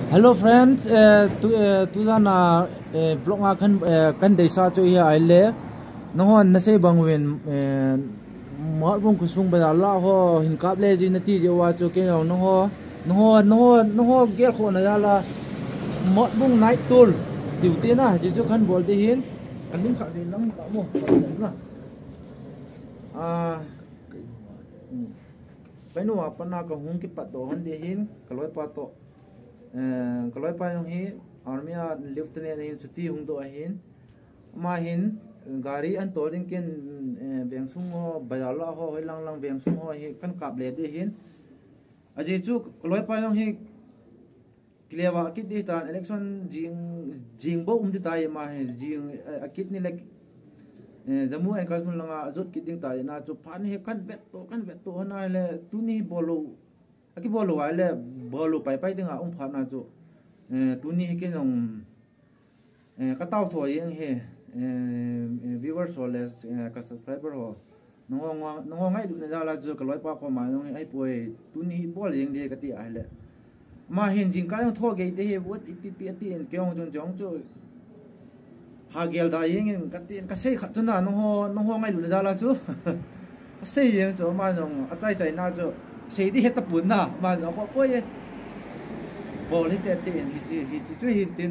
Hello friends, tu na vlog nga kan desa cho hi ai le no hon na se bangwin mo bung kusung ba la ho hin kap le ji na ti je wa cho ke no ho gel kho na la mo bung night tool diu ti na ji cho kan bol de hin kan nim kha de lam ta mo na pai no pa na ka hung ki pat do han de hin kaloi pa to kalau apa yang hi army lift ni ni cuti hung do hin ma hin gari an torin ken beng sung ho bayala ho lang lang beng sung ho hi kan kap le de hin aje chu kalau apa yang hi klewa kit di tan election jing bo di tai ma he jing akit ni lek jamu en kasmun langa azot kit ding tai na chu phan he kan vet to na le tu ni bolo aki bolo ale bolo pai dinga pham na chu tu ni ke nong ka tau tho yeng he viewers so les ka subscriber ho no ngai du na la chu ka loi pa ko ma no ai poi tu ni bol yeng de ka ti ai le ma hin jing ka tho ge de he what ipp ati en kyong jong chu ha gel da yeng ka ti ka sei khat na no ho ngai du na la chu sei yeng chu ma nong a chai na chu sei đi hết tập bốn nào mà nó có quay bỏ lên tiền thì chưa hiện tiền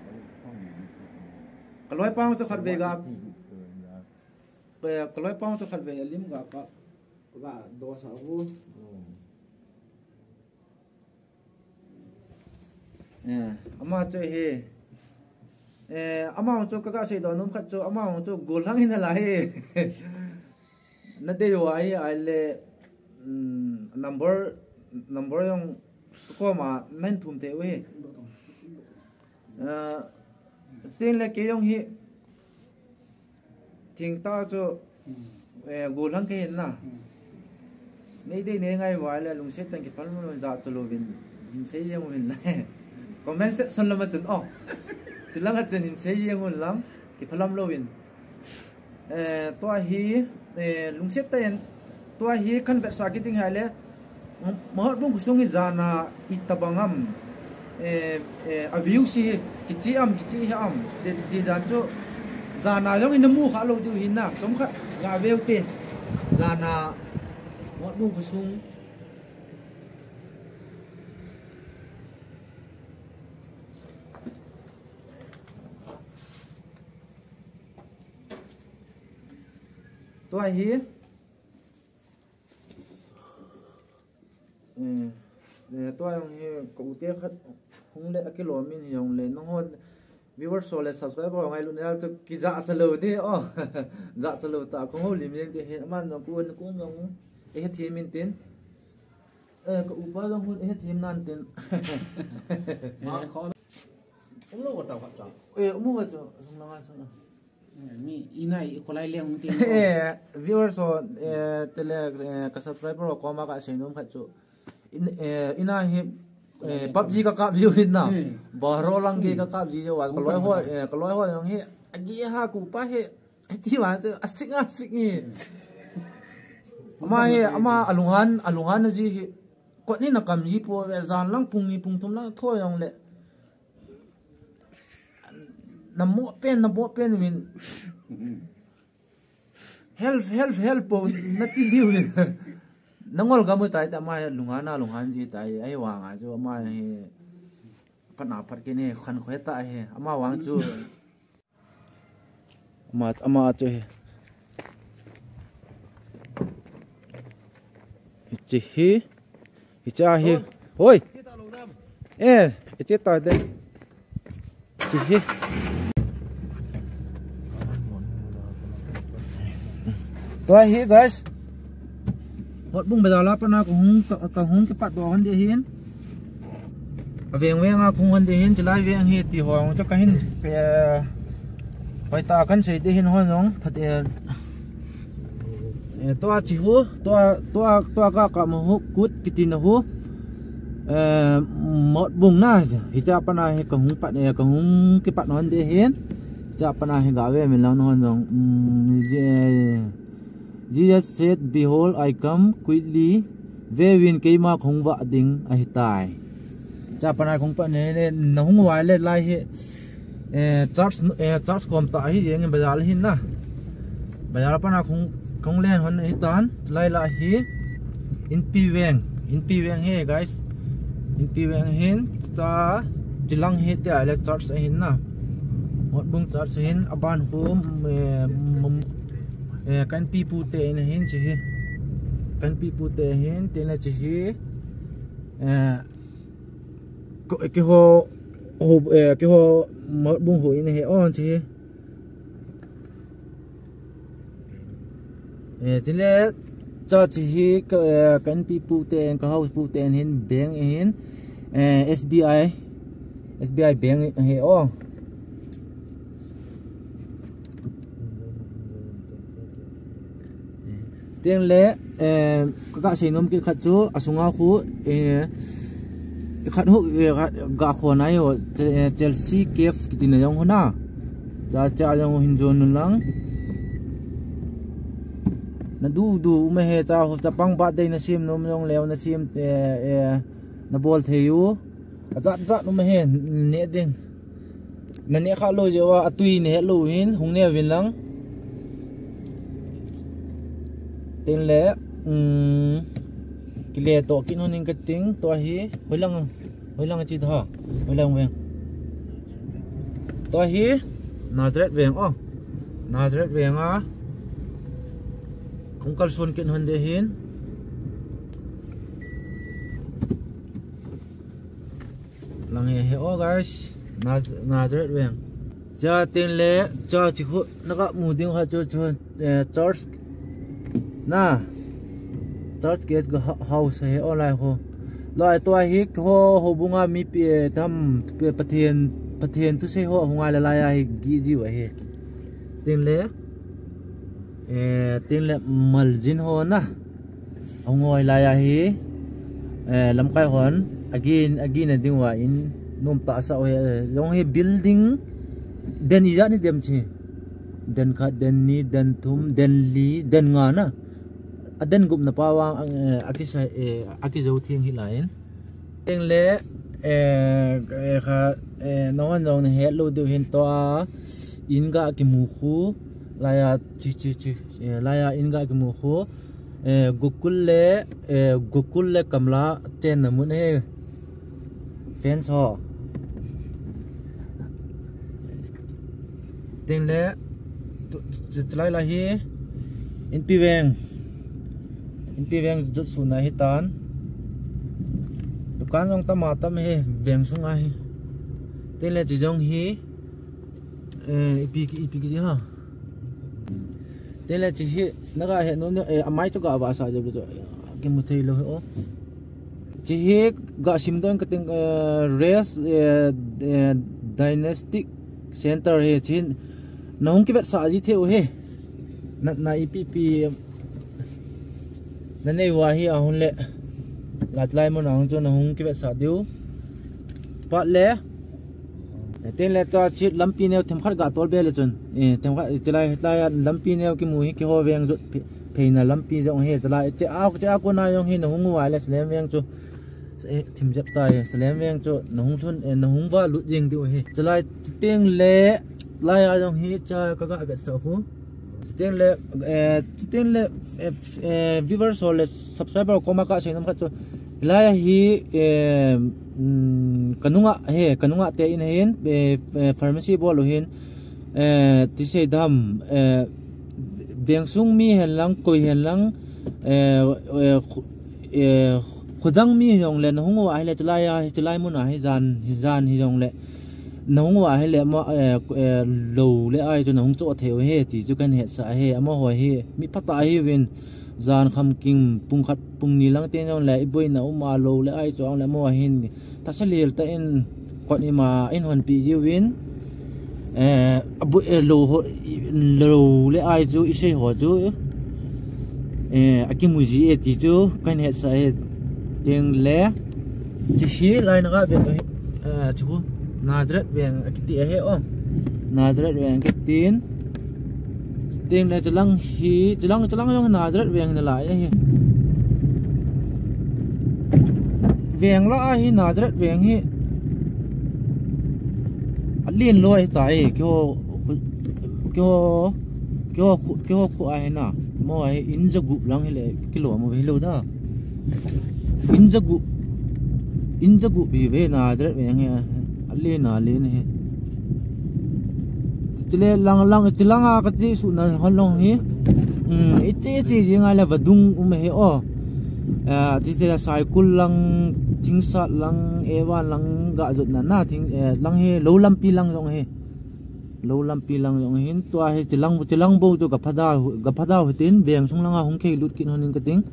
cái lối bao cho khát về gặp cái lối bao cho khát về lim gặp đồ sao vu ama chơi he ama cho các sei đó nôm khát cho ama cho gol hang hin là he nó đều ai le number yang ko ma nan thum te we tin le ke yong hi thing ta cho gol hang ke na nei de ne ngai wa le lung se tan ki pal mo za chalo vin hin se yeng win la comment section la ma chun o chilang at hin se yeng won lam ki phalam lo win to hi lung se tan to hi kan ve sa ki ting ha le mahot bung kusung hi zana itabangam a view si kichi am de dan cho zana long in mu kha lo du hin na som kha ga veu te zana mahot bung kusung to hi tôi cũng tiếc hết không lẽ cái lỗ mình dùng lên nó hơn viewer số là subscriber ngay luôn nha cho cái dạ trả lời đi dạ trả lời ta cũng không liêm liên thì hiện mà nó cũng giống hết thêm mình tiền cũng bao giờ hơn hết thêm nan tiền không lâu vào tàu mua vào chỗ không lo xong mi inai kolai leng tin viewer số tele cái subscriber có mà cái xem nó phải chỗ ina hi PUBG ka kap ju hin na baro lang ge ka kap ji jo wa kaloi ho yang hi agi ha ku pa he ti wa tu asik ni ama alungan ji hi ko ni na kam ji po ve zan lang pung ni pung tum lang tho yang le na mo pen min help po na ti diu nangol gamu tai ta ma lungan ji tai ai wang a chu ma he pana phat ke ne khan khoi ta he ama wang chu ama chu he hi cha he hoi che ta de he to he guys hot bung bazar la pana ka hung ke pat do han de hin aveng a khung han de hin chlai veng hi ti hong cho ka hin pe pai ta kan sei de hin hon nong phat to chi hu to ka mo hu kut kitin hu mot bung na hi cha pana he ka hung pat ka hung ke pat han de hin cha pana he ga ve min lang hon nong Jesus said, "Behold, I come quickly. Ve win kay ma khong va ding ai tai." cha pana khong pa ne na hung wai le lai hi church kom ta hi yeng bazar hin na bazar pana khong len hon hi tan lai la hi in pi weng he guys in pi weng hin ta jilang he te ale church hin na một bung church hin aban home kan pi pu te in hin chi kan pi pu te hin te la chi hi cái hồ một bung hủy này on chi chỉ là cho chỉ cái pi pu te cái house pu te hin bank hin SBI bank he on tiếng lệ các sĩ nôm cái khát chú asunga khu khát hút gà khô này ở Chelsea kef cái này giống na cha cha giống hình dồn lăng na du me he cha ho cha pang ba dei na sim nom long leo na sim na bol theyu zat nom he ne ding na ne kha lo je wa atui ne lo hin hung ne win lang tên lẽ cái lẽ tổ kiến hôn ninh cái tiếng tổ hi hồi lăng chi thọ hồi lăng về tổ hi Nazareth về Nazareth về á không cần xuân kiến hôn để hiến lăng hè guys Nazareth về cho tên lẽ cho chỉ hộ nó có mù tiếng hoa cho church na church gate house he online ho loi toy hi ho bunga mi pe tham pe pathian tu se ho hungai la ya hi gi ji wa he tin le maljin ho na ngoi la ya hi lam kai hon again ding wa in nom ta sa o yong he building den ya ni dem chi den kha den ni den thum den li den nga na aden gup na pawang aki zo thiang hi lain teng le kha nongan jong ne he lo du hin to inga ki mu khu laya chi laya inga ki mu khu gokul le kamla ten na mun he fence ho teng le tlai la hi in pi veng jut su na hi tan dukan jong tam he veng sung ai te le chi jong hi ipi ki ha te le chi hi naga he no amai to ga wa sa je jo ke mu thei lo ho chi hi ga sim don ka ting race dynastic center he chin nong ki vet sa ji theu he na ipp na nei wa hi a hun le lat lai mo nong chu na hung ki vet sa diu pa le ten le cha chit lampi ne them khat ga tol be le chun them khat chlai hlai lampi ne ki mu hi ki ho veng ju pheina lampi jong he chlai cha ko na yong hi na hung wa le slem veng chu thim jap tai slem veng chu na hung thun na hung wa lu jing diu he chlai teng le lai a jong hi cha ka ga vet sa hu tên le viewers or subscriber ko ma ka senam khat lai hi kanunga te in hen pharmacy bol hin ti se dam vengsung mi hen lang koi hen lang khudang mi yong le hung wa le chlai mun a hi jan hi yong le nong wa he le ma lo le ai chu nong cho theu he ti chu kan he sa he ama ho he mi phata hi win zan kham king pung khat pung ni lang te nong le iboi na uma lo le ai chu ang le mo hin ta salil ta in ko ni ma in hon pi yu win abu lo le ai chu ise ho chu akimuji e ti chu kan he sa he teng le chi hi lai na ga ve chu Nazareth veng akiti he om Nazareth veng kitin ting le chalang yong Nazareth veng na la hi vàng lá hi Nazareth vàng hi liên lôi tại kêu khu ai na mo ai in the group lang hele kilo mo hello da in the group bi ve Nazareth vàng hi liên na liên hi tile lang tilanga ka chi su na holong hi ite ji ngai la vadung he o tile cycle lang thingsa lang ewa lang ga jot na thing lang he lo lampi lang jong he lo lampi lang jong hin tua he tilang bo to ga phada hitin beng sung langa hong khei lut kin honin ka ting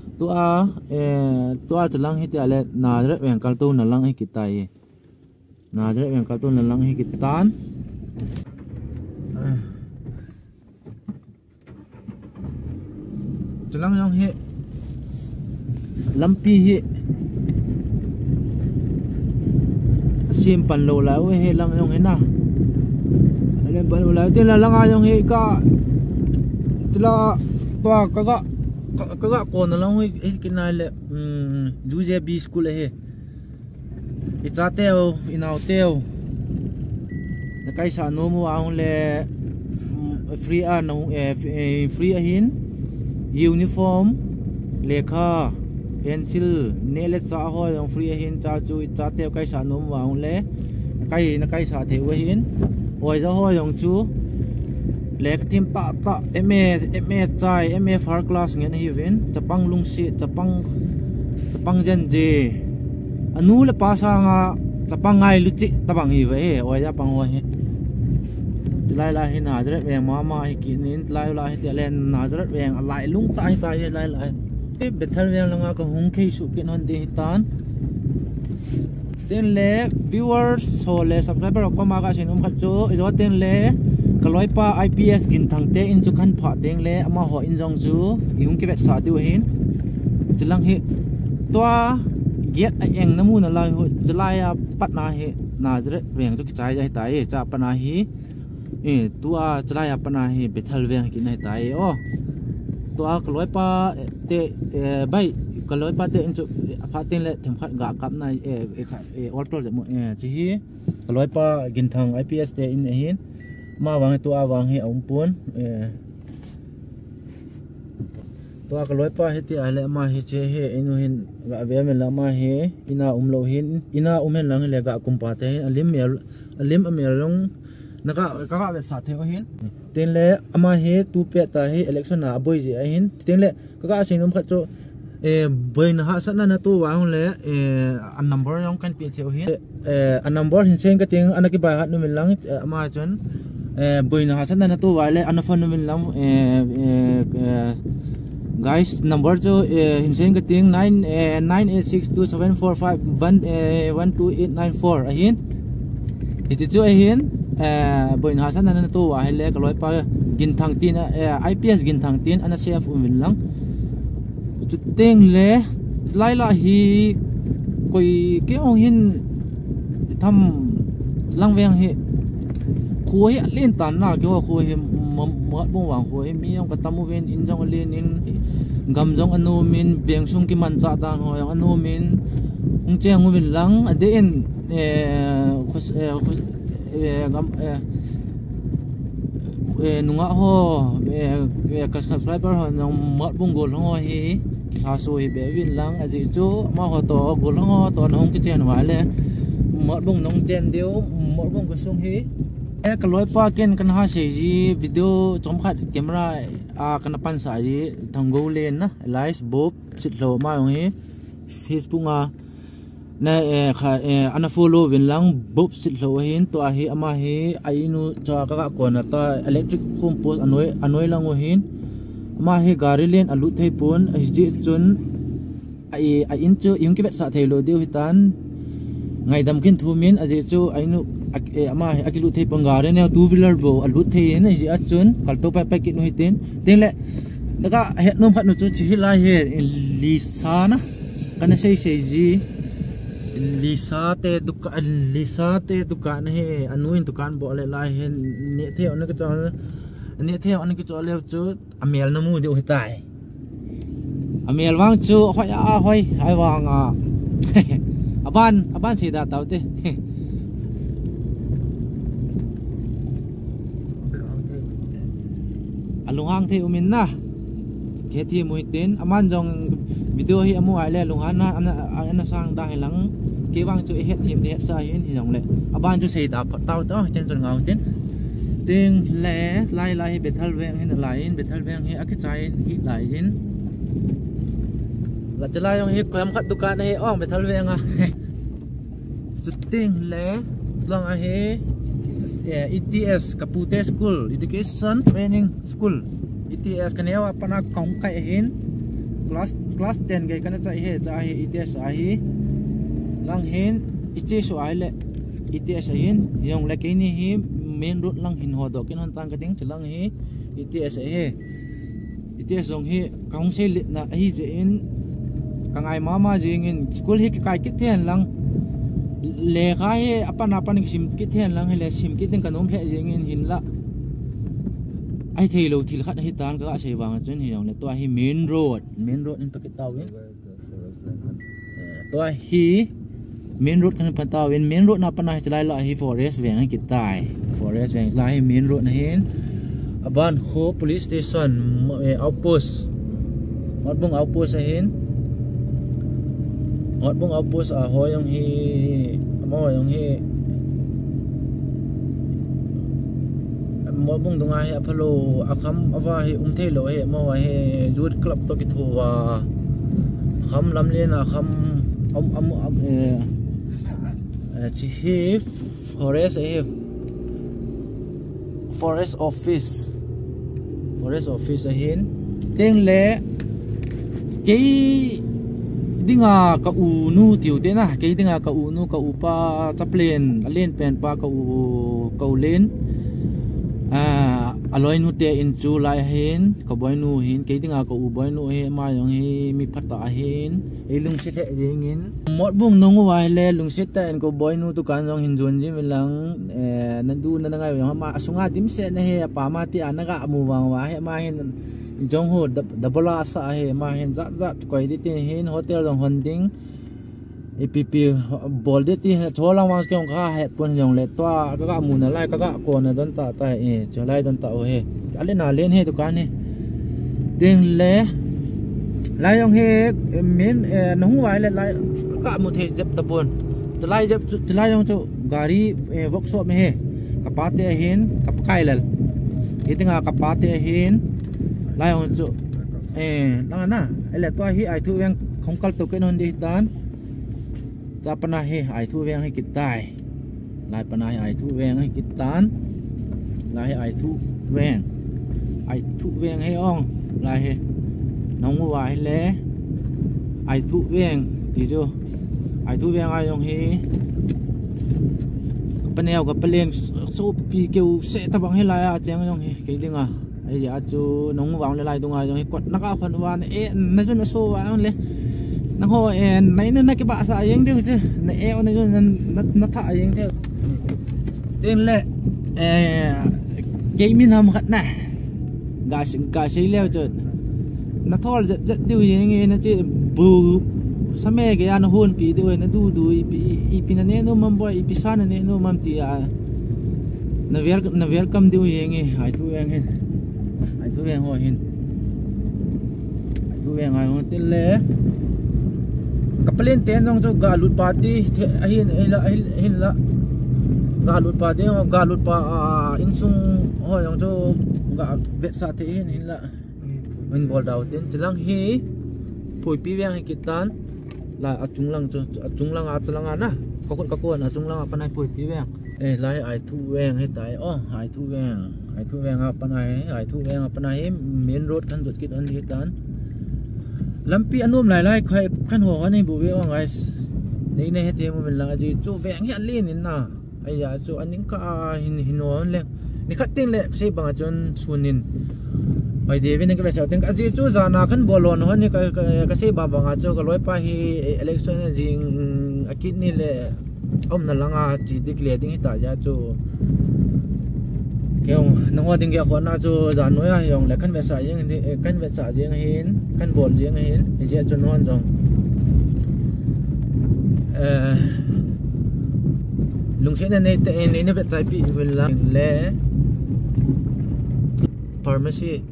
tua tilang hi te ale Nazareth veng kal to na lang he kitai Nazareth veng kal to na lang he kitan tilang jong he lampi hi sim pan lo la he lang yong he na le pan lo la tin la lang yong he ka tila pa kaga ko na lang he kinai le juje bi school he icha teo inau teo na kai sa no mo ang le free no free ahin uniform lekha pencil nail cha ho yong free hin cha chu cha te kai sa nom wang le kai sa the we hin oi za ho yong chu lek tim pa ta me chai me far class ngen hi ven chapang lung si chapang jen je anu le pa sa nga chapang ngai lu chi tabang hi we oi ya pang ho he lai lai hin Nazareth veng ma hi kinin lai hi te len Nazareth veng lai lung tai lai Bethel veng langa ka hung khei su kin hon de tan ten le viewers so le subscriber ko ma ka sin khat chu izo ten le kaloi pa IPS gin thang te in chu khan pha teng le ama ho in jong chu ihung ke vet sa tu hin tilang hi toa get a eng namu na lai ho jalaya patna hi Nazareth veng chu ki chai jai tai cha pana hi tua jalaya pana hi Bethel veng ki nai tai o tua kaloi pa te bai kaloi pa te inchu pha ten le them khat ga kap nai all project mo chi hi kaloi pa gin thang IPS te in hin ma wang tua wang hi om pun tua kaloi pa he ti ale ma hi che he inu hin ga ve me la ma he ina lo hin ina hen lang le ga kum pa te alim amel long naka ka ve sa the hin ten le ama he tu pe ta he election na boy ji a hin ten le ka sinum khat cho boy na ha sa na tu wa hon le an number yong kan pe theo hin an number hin chen ka ting anaki ba hat nu min lang ama chon boy na ha sa na tu wa le an phone nu min lang guys number cho hin chen ka ting 986274512894 a hin iti chu a hin boy na sa na tu wa hele ka loi pa gin thang tin IPS gin thang tin ana chef min lang chu teng le lai la hi koi ke ong hin tham lang veng hi khoi len tan na ke khoi hi mat bong wang khoi mi yong ka tamu ven in jong len in gam jong anu min veng sung ki man cha dan ho yong anu min ung cheng win lang ade en gam nunga ho ka subscriber ho nong mat bong gol ho hi ki sa so hi be win lang adi chu ma ho to gol ho to nong ki chen wa le mat bong nong chen deu mat bong ko sung hi ka loi pa ken kan ha se ji video chom khat camera kan pan sa ji thanggo len na live bob sit lo ma yong hi Facebook na ana follow win lang bob sit lo hin to hi ama hi ainu cha ka ko na ta electric home post anoi lang o hin ama hi gari len alu thei pon ji chun ai in chu yung ki bet sa thei lo deu hitan ngai dam kin thu min aje chu ainu ama hi akilu thei pon gari ne two wheeler bo alu thei ne ji achun kalto pa pa ki no hitin ten le daga het nom khat no chu chi la he lisa na kana sei ji lisa te dukan he anuin dukan bo le lai hen ne the on ke to le chu amel na mu de hitai amel wang chu hoi ai wang aban si da tao te alunghang the umin na ke thi mui tin aman jong video hi amu ai le lunghan na ana sang da helang ke wang chu het thim de sa hin hi jong le aban chu sei da tao to chen chon ngau tin ting le lai bethal weng hin lai in bethal weng hi akichai hi lai in la chalai yong hi koyam khat dukan hi ong bethal weng a ting le long a hi ETS Kapute School Education Training School ETS kanewa pana kong kai hin class 10 gai kana chai he cha hi ETS a hi lang hin ichi su ai le ETS a hin yong le ke ni hi main road lang hin ho do kin hon tang ka ding chilang hi ETS a he ETS jong hi kaung se lit na hi je in kangai mama jing in school hi kai ki thian lang le khai he apan sim ki thian lang he le sim ki ting kanom phe jing in hin la ai thei lo thil khat hi tan ka sei wang chen hi yong le to hi main road in pakit taw in to hi main road kan pataw in main road na pana chalai la hi forest weng ki tai forest weng la hi main road na hin aban kho police station outpost bung outpost a hin bung outpost a ho yong hi mo yong hi mo bung dunga hi apalo akham awa hi thelo he mo he youth club to ki thowa kham lam len a kham chief forest office a hin teng le ke dinga ka u nu tiu te na ke dinga ka u nu ka u pa chaplen alen pen pa ka u len aloi nu te in chu lai hin ka boy nu hin ke dinga ka u boy nu he ma yong hi mi phata hin e lung se the jingin mot bung nong wa le lung se ta en ko boy nu tu kan jong hin jun ji milang na du na ngai yong ma asunga dim se na he pa ma ti anaga mu wang wa he ma hin jong ho dabala sa he ma hin zat koi di tin hin hotel jong hon ding EPP bol de ti tholang wang kyong kha he pon jong le to ka mu na lai ka ko na don ta e cholai don ta o he ale na len he dukan he ding le lai yong he min no hu ai le lai ka mu the jep ta pon lai yong chu gari workshop me he kapate hin kapkai lal itinga kapate hin lai yong chu lang na ele to hi ai thu weng khong kal to ken hon di dan ta pana he ai thu weng hai kitai lai pana ai thu weng hai kitan lai ai thu weng hai ong lai he nong wa hai le ai thu weng ti jo ai thu weng ai ong he panel ka palen so pi keu se ta bang he lai a chang ong he ke dinga ai ja chu nong wang le lai dung ai ong he kot naka phan wa na jo na so wa ong le nó hồi nãy nó cái bạ xài yếm chứ nãy eo này nó thả yếm theo tên lệ cái min hầm khát nè gà xí leo chứ nó thôi rất tiêu gì nghe nó chỉ bù sao mẹ cái anh hôn bị tiêu nó đu bị nó nè nó mắm bò bị san nó nè nó mắm thì nó welcome tiêu gì nghe hải thu em hồi hin hải thu em ngày hôm tên lệ kapalin ten jong cho galut party hin la galut party galut pa insung ho jong cho ga vet sa the hin la min bol daw ten chilang hi phoi pi weng hi kitan la achung lang na kakon achung lang panai phoi pi weng lai ai thu weng hi tai ai thu weng panai main road kan dot kit on hi tan lampi anom lai khai khan ho ani bu we ong guys nei ne he mu min la ji chu veng hi alin in na ai ya chu aning ka hin on le ni khat ting le sei bang chon sunin bai de ve ne ka sa ting ji chu zana khan bolon ho ni ka sei ba bang chu ka loi pa hi election jing akit ni le om na langa chi declare ding hi ta ya chu kêu nó hoa tiếng kia con na cho giàn nói à dòng lại căn vệ xả riêng hin căn bồn riêng hin thì sẽ cho nó ăn dòng lung sẽ nên nên vẹt trái bị về là lẽ pharmacy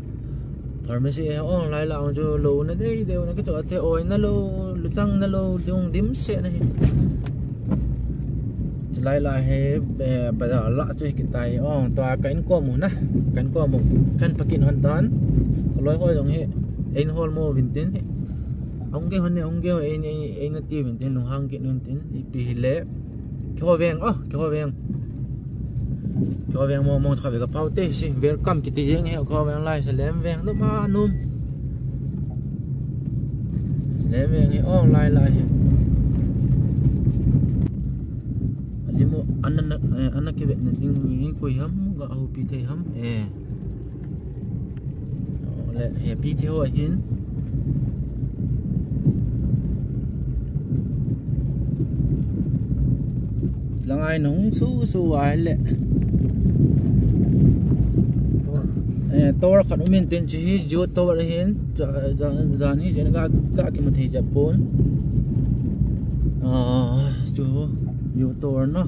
online là cho lô nó đây đều nó cái chỗ thế ôi nó lô trăng nó lô dùng điểm sẽ này lại là he bây giờ lạ cho cái tay tòa cánh qua một khăn pakin hoàn toàn có lối thôi giống hệ anh hol mo vin tin ông cái hôm nay ông kêu anh nó tiêu vin tin lùng hang kiện vin tin bị lệ cái veng mong khỏi cái bao tê xí welcome cái tí riêng heo cái veng lại sẽ lém veng nó mà nôm lém veng heo online lại đi mua ăn cái việc này tiếng quỳ hấm gạo hộp pite hấm lại happy theo ở hin là ai nóng su ai lệ tower khẩn mình tên chỉ jo tower hin giờ này chỉ là các cái một thời Japan jo tower nó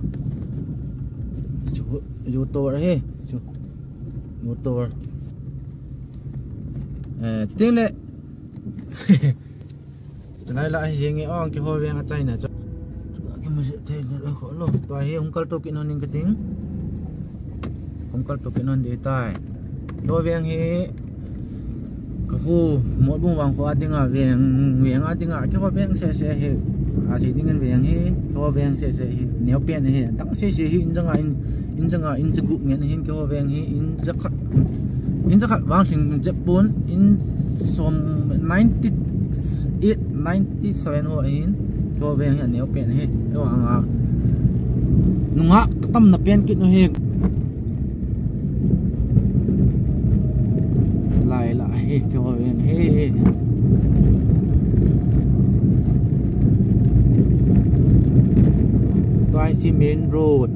jo tower he jo tower tiếng lệ lại lại gì nghe cái hồi về ngay này cho cái mà sẽ thấy nó khó lắm và hiện không có tổ kiến hơn cái tiếng không có tổ kiến hơn để tai cái hồi về he cái khu mỗi vùng vàng qua tiếng về tiếng cái hồi về sẽ he chỉ tiếng về he cái hồi về sẽ nếu biến he tặng sẽ in ra in chụp nghe he cái hồi về he in chắc vang sinh Japan in some 97 hồi in cho về hiện nếu biển hết các bạn nung á tâm là biển kít nó hết lại hết cho về hết toai si main road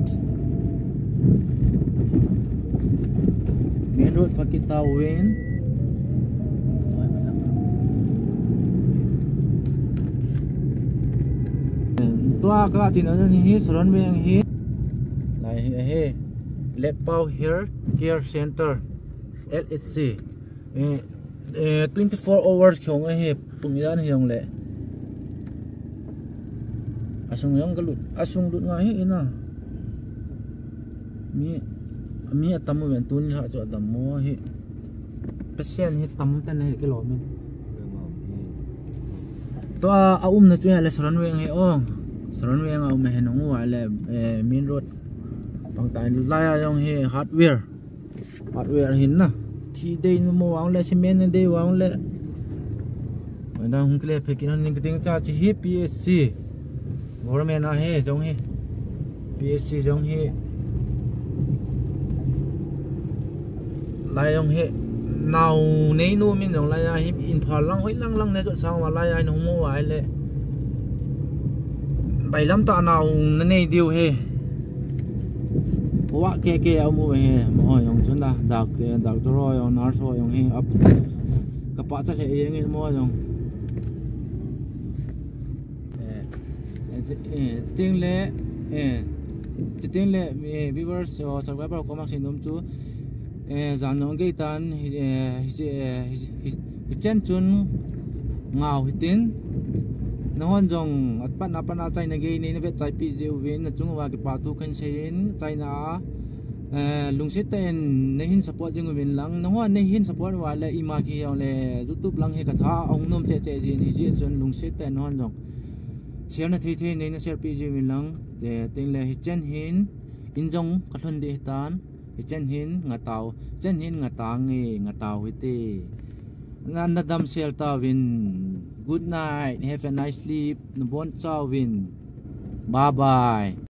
pakai tawin tua ka tin an hi soran beng hi lai he let pau here care center LHC 24 hours khong he pumidan hiong le asung yong galut asung lut nga hi ina mi tamu ven tun ha cho tamu hi pasien hi tam tan he ke lo min to a na chu le soran weng he Saran weng au me nong wa le main road bang tai la yong he hardware hin na thi dei no mo wang le cement ne dei wang le na hung kle phe kin ning ting cha chi hi PSC government a he jong he PSC jong he la yong he nào nei nu min jong la ya him in phal lang hoi lang ne cho sang wa la ya no mo wa le bảy lắm ta nào này điều he quá kê ông mua he mọi ông chúng ta đặc rồi ông nói rồi ông he up các bạn ta sẽ nghe mua rồi tiếng lệ viewers or subscriber có mặc xin đúng chú dàn nó gây tan chân chun ngào tiếng nó hôn dòng bắt na chạy này gây nên vết chạy bị diệu viên là chúng vào cái bảo thu kênh xin chạy na lùng xếp tên nên hin support cho người miền lăng nó hôn nên hin support vào là ima kia là YouTube lăng hay cả thà ông nôm chạy gì thì chỉ cho lùng xếp tên hôn dòng xéo là thế nên nó sẽ bị diệu viên lăng để tên là chân hin in dòng các thân để tan chân hin ngã tàu nghề ngã tàu với tê Nadam sel tawin. Good night. Have a nice sleep. Nabon tawin. Bye bye.